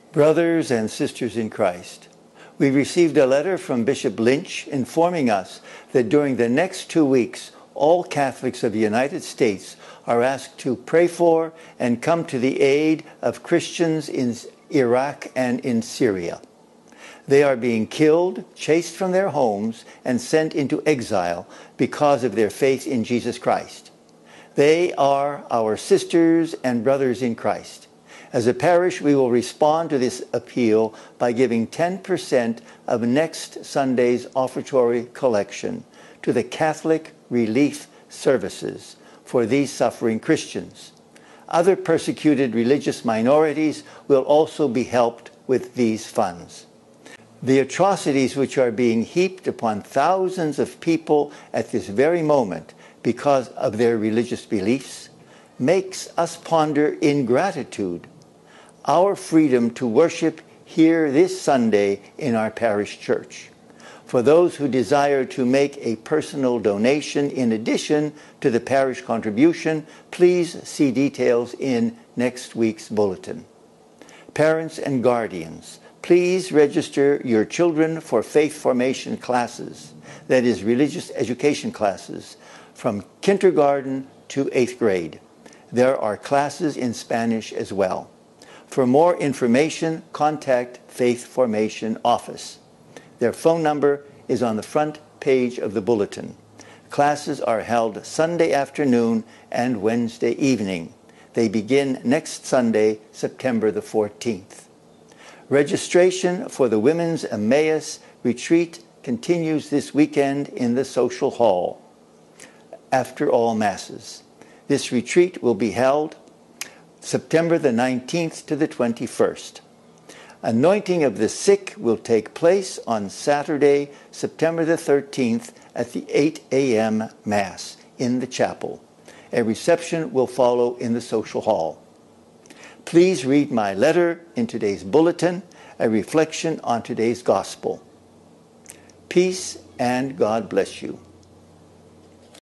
Brothers and sisters in Christ, we received a letter from Bishop Lynch informing us that during the next 2 weeks, all Catholics of the United States are asked to pray for and come to the aid of Christians in Iraq and in Syria. They are being killed, chased from their homes, and sent into exile because of their faith in Jesus Christ. They are our sisters and brothers in Christ. As a parish, we will respond to this appeal by giving 10% of next Sunday's offertory collection to the Catholic Relief Services for these suffering Christians. Other persecuted religious minorities will also be helped with these funds. The atrocities which are being heaped upon thousands of people at this very moment because of their religious beliefs makes us ponder in gratitude our freedom to worship here this Sunday in our parish church. For those who desire to make a personal donation in addition to the parish contribution, please see details in next week's bulletin. Parents and guardians, please register your children for faith formation classes, that is, religious education classes, from kindergarten to 8th grade. There are classes in Spanish as well. For more information, contact Faith Formation Office. Their phone number is on the front page of the bulletin. Classes are held Sunday afternoon and Wednesday evening. They begin next Sunday, September the 14th. Registration for the Women's Emmaus Retreat continues this weekend in the Social Hall after all Masses. This retreat will be held September the 19th to the 21st. Anointing of the sick will take place on Saturday, September the 13th at the 8 a.m. Mass in the chapel. A reception will follow in the Social Hall. Please read my letter in today's bulletin, a reflection on today's gospel. Peace and God bless you.